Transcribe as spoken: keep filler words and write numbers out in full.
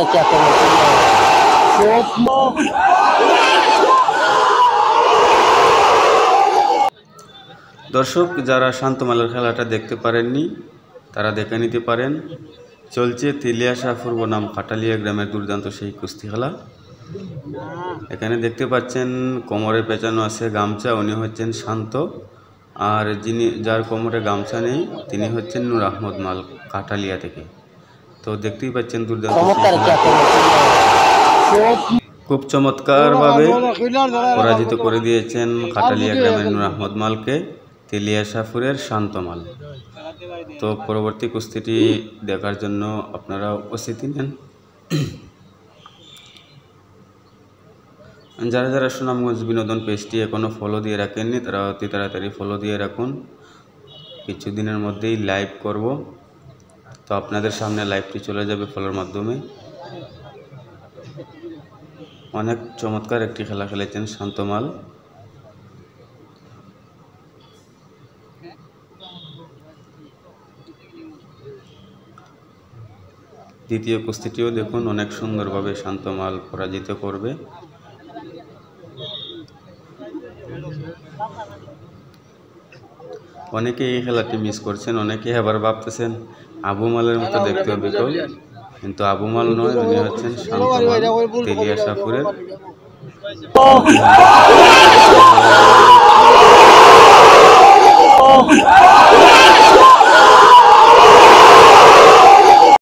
क्या দর্শক যারা শান্তমালের খেলাটা দেখতে পারেননি তারা দেখে নিতে পারেন। চলছে তেলিয়া শাহপুর বনাম কাটালিয়া গ্রামের দুর্দান্ত সেই কুস্তি খেলা। এখানে দেখতে পাচ্ছেন কোমরে পেঁচানো আছে গামছা, উনি হচ্ছেন শান্ত, আর যিনি যার কোমরে গামছা নেই তিনি হচ্ছেন নূর আহমদ মাল কাটালিয়া থেকে। তো দেখতেই পাচ্ছেন দুর্দান্ত খুব চমৎকারভাবে পরাজিত করে দিয়েছেন কাটালিয়া গ্রামের নূর আহমদ মালকে তেলিয়া শাহপুরের শান্তমাল। তো পরবর্তী কুস্তিটি দেখার জন্য আপনারা উপস্থিতি নেন। যারা যারা সুনামগঞ্জ বিনোদন পেজটি এখনও ফলো দিয়ে রাখেননি তারা অতি তাড়াতাড়ি ফলো দিয়ে রাখুন। কিছুদিনের মধ্যেই লাইভ করব, তো আপনাদের সামনে লাইভটি চলে যাবে ফলোর মাধ্যমে। অনেক চমৎকার একটি খেলা খেলেছেন শান্তমাল। দ্বিতীয় কুস্তিটিও দেখুন, অনেক সুন্দরভাবে শান্তমাল পরাজিত করবে। অনেকে এই খেলাটি মিস করছেন, অনেকে আবার ভাবতেছেন আবু মালের মতো দেখতে হবে কেউ, কিন্তু আবু মাল নয়, উনি হচ্ছেন শান্তমাল তেলিয়া শাহপুরের।